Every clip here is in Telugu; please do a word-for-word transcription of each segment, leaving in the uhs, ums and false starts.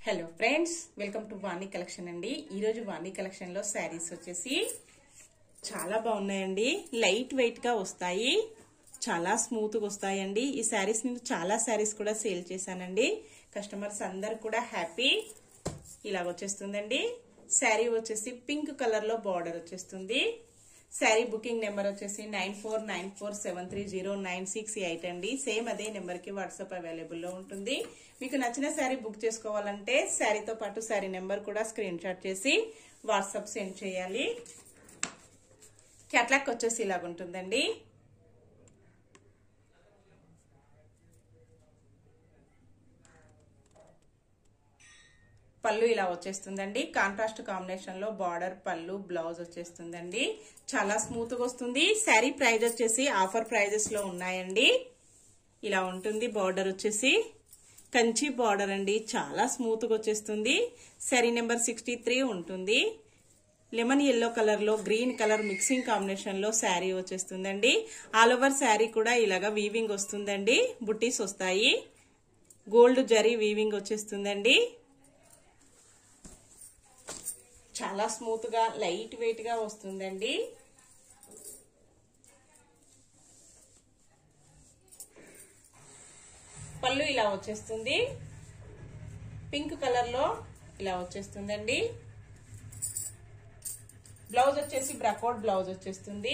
Hello friends, welcome to Vani collection అండి. ఈ రోజు వాణి కలెక్షన్ లో శారీస్ వచ్చేసి చాలా బాగున్నాయండి. లైట్ వెయిట్ గా వస్తాయి, చాలా స్మూత్ గా వస్తాయండి. ఈ శారీస్ నేను చాలా శారీస్ కూడా సేల్ చేశానండి. కస్టమర్స్ అందరు కూడా హ్యాపీ. ఇలా వచ్చేస్తుందండి. శారీ వచ్చేసి పింక్ కలర్ లో బార్డర్ వచ్చేస్తుంది. శారీ బుకింగ్ నెంబర్ వచ్చేసి nine four nine four seven three zero nine six eight అండి. సేమ్ అదే నెంబర్ కి వాట్సాప్ అవైలబుల్ లో ఉంటుంది. మీకు నచ్చిన శారీ బుక్ చేసుకోవాలంటే శారీతో పాటు శారీ నెంబర్ కూడా స్క్రీన్ షాట్ చేసి వాట్సాప్ సెండ్ చేయాలి. క్యాట్లాగ్ వచ్చేసి ఇలాగ ఉంటుందండి. పళ్ళు ఇలా వచ్చేస్తుందండి. కాంట్రాస్ట్ కాంబినేషన్ లో బార్డర్, పళ్ళు, బ్లౌజ్ వచ్చేస్తుందండి. చాలా స్మూత్ గా వస్తుంది. శారీ ప్రైస్ వచ్చేసి ఆఫర్ ప్రైజెస్ లో ఉన్నాయండి. ఇలా ఉంటుంది. బార్డర్ వచ్చేసి కంచి బార్డర్ అండి. చాలా స్మూత్ గా వచ్చేస్తుంది. శారీ నెంబర్ సిక్స్టీ త్రీ ఉంటుంది. లెమన్ ఎల్లో కలర్ లో గ్రీన్ కలర్ మిక్సింగ్ కాంబినేషన్ లో శారీ వచ్చేస్తుందండి. ఆల్ ఓవర్ శారీ కూడా ఇలాగా వీవింగ్ వస్తుందండి. బుట్టీస్ వస్తాయి. గోల్డ్ జరీ వీవింగ్ వచ్చేస్తుందండి. చాలా స్మూత్ గా లైట్ వెయిట్ గా వస్తుందండి. పళ్ళు ఇలా వచ్చేస్తుంది. పింక్ కలర్ లో ఇలా వచ్చేస్తుందండి. బ్లౌజ్ వచ్చేసి బ్రాకోట్ బ్లౌజ్ వచ్చేస్తుంది.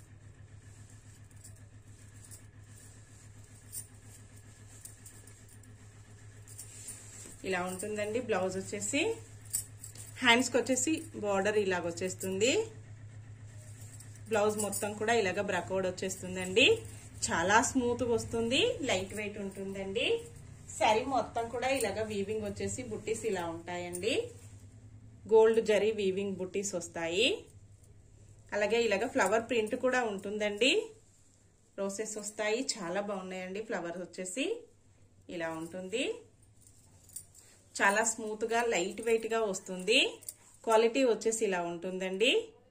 ఇలా ఉంటుందండి. బ్లౌజ్ వచ్చేసి హ్యాండ్స్ కి వచ్చేసి బార్డర్ ఇలాగ వచ్చేస్తుంది. బ్లౌజ్ మొత్తం కూడా ఇలాగ బ్రాకోడ్ వచ్చేస్తుందండి. చాలా స్మూత్ గా వస్తుంది. లైట్ వెయిట్ ఉంటుందండి. శారీ మొత్తం కూడా ఇలాగ వీవింగ్ వచ్చేసి బుట్టీస్ ఇలా ఉంటాయండి. గోల్డ్ జరీ వీవింగ్ బుట్టీస్ వస్తాయి. అలాగే ఇలాగ ఫ్లవర్ ప్రింట్ కూడా ఉంటుందండి. రోసెస్ వస్తాయి. చాలా బాగున్నాయండి. ఫ్లవర్ వచ్చేసి ఇలా ఉంటుంది. చాలా స్మూత్ గా లైట్ వెయిట్ గా వస్తుంది. క్వాలిటీ వచ్చేసి ఇలా ఉంటుందండి.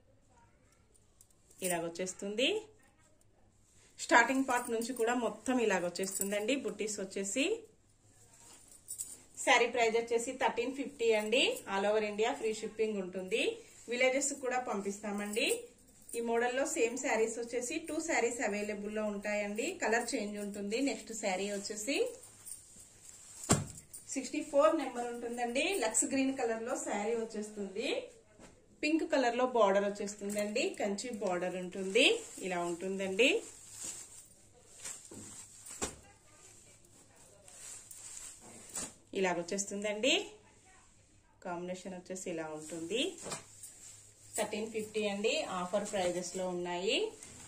ఇలాగ వచ్చేస్తుంది. స్టార్టింగ్ పార్ట్ నుంచి కూడా మొత్తం ఇలాగ వచ్చేస్తుందండి. బుట్టీస్ వచ్చేసి శారీ ప్రైస్ వచ్చేసి థర్టీన్ ఫిఫ్టీ అండి. All over India free shipping ఉంటుంది. విలేజెస్ కూడా పంపిస్తామండి. ఈ మోడల్లో సేమ్ శారీస్ వచ్చేసి టూ శారీస్ అవైలబుల్ లో ఉంటాయండి. కలర్ చేంజ్ ఉంటుంది. నెక్స్ట్ శారీ వచ్చేసి సిక్స్టీ ఫోర్ నెంబర్ ఉంటుందండి. లక్స్ గ్రీన్ కలర్ లో శారీ వచ్చేస్తుంది. పింక్ కలర్ లో బార్డర్ వచ్చేస్తుందండి. కంచి బార్డర్ ఉంటుంది. ఇలా ఉంటుందండి. ఇలాగ వచ్చేస్తుందండి. కాంబినేషన్ వచ్చేసి ఇలా ఉంటుంది. థర్టీన్ ఫిఫ్టీ అండి. ఆఫర్ ప్రైజెస్ లో ఉన్నాయి.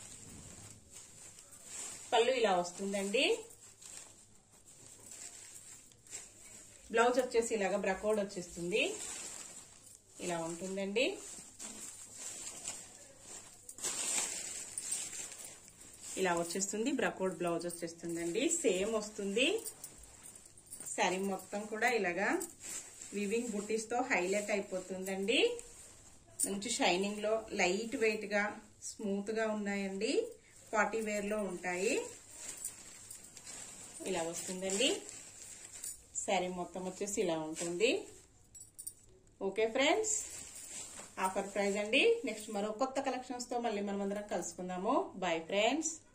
పళ్ళు ఇలా వస్తుందండి. బ్లౌజ్ వచ్చేసి ఇలాగ బ్రాకోడ్ వచ్చేస్తుంది. ఇలా ఉంటుందండి. ఇలా వచ్చేస్తుంది. బ్రాకోడ్ బ్లౌజ్ వచ్చేస్తుందండి. సేమ్ వస్తుంది. శారీ మొత్తం కూడా ఇలాగా వీవింగ్ బుట్టీస్ తో హైలైట్ అయిపోతుందండి. మంచి షైనింగ్ లో లైట్ వెయిట్ గా స్మూత్ గా ఉన్నాయండి. పార్టీ వేర్ లో ఉంటాయి. ఇలా వస్తుందండి. శారీ మొత్తం వచ్చేసి ఇలా ఉంటుంది. ఓకే ఫ్రెండ్స్, ఆఫర్ ప్రైస్ అండి. నెక్స్ట్ మరో కొత్త కలెక్షన్స్ తో మళ్ళీ మనం అందరం కలుసుకుందాము. Bye friends.